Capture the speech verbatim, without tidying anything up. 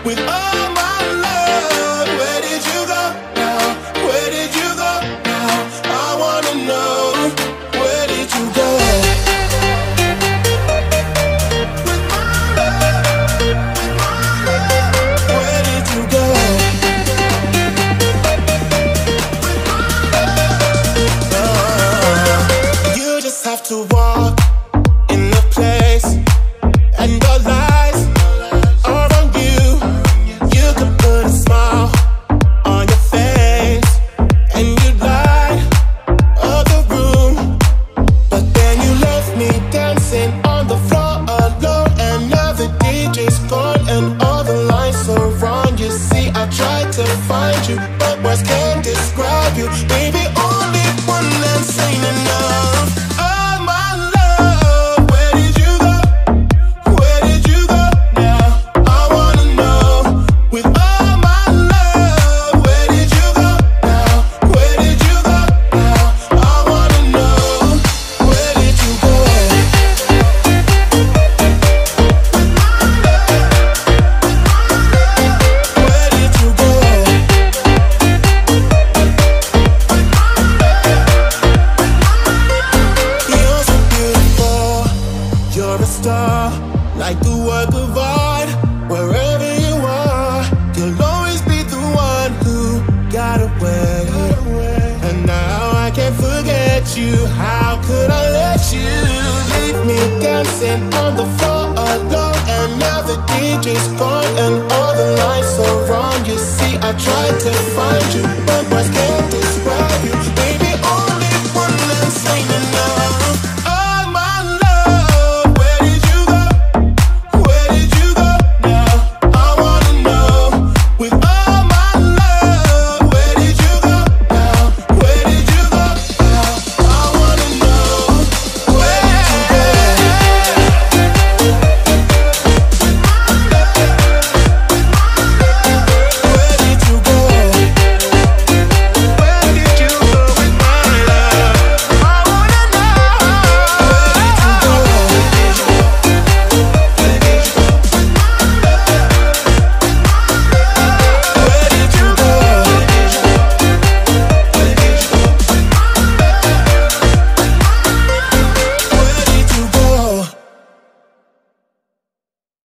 with all my love. Where did you go now? Where did you go now? I wanna know, where did you go? With my love, with my love, where did you go? With my love, uh, you just have to walk in the place, and your lies are on you. You can put a smile on your face, and you light up the room. But then you left me dancing on the floor alone, and now the D J's gone and all the lights are wrong. You see, I tried to find you, but words can't describe you. Baby, only one that's ain't enough. Oh my love, where did you go? Where did you go now? I wanna know, with all my love, where did you go now? Where did you go now? I wanna know, where did you go? With my love, where did you go? With my love, you're so beautiful. You're a star, like a work of art. Wherever you are, you'll always be the one who got away. And now I can't forget you. How could I let you leave me dancing on the floor alone? And now the D J's gone and all the lights are wrong. You see, I tried to find you, but what's